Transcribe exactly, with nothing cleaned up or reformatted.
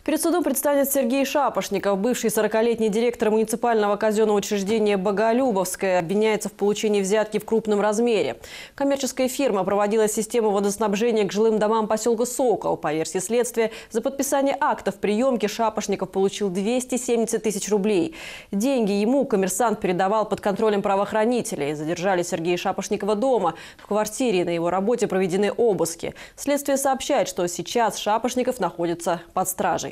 Перед судом предстанет Сергей Шапошников, бывший сорокалетний директор муниципального казенного учреждения «Боголюбовское», обвиняется в получении взятки в крупном размере. Коммерческая фирма проводила систему водоснабжения к жилым домам поселка Сокол. По версии следствия, за подписание акта в приемке Шапошников получил двести семьдесят тысяч рублей. Деньги ему коммерсант передавал под контролем правоохранителей. Задержали Сергея Шапошникова дома. В квартире и на его работе проведены обыски. Следствие сообщает, что сейчас Шапошников находится под стражей.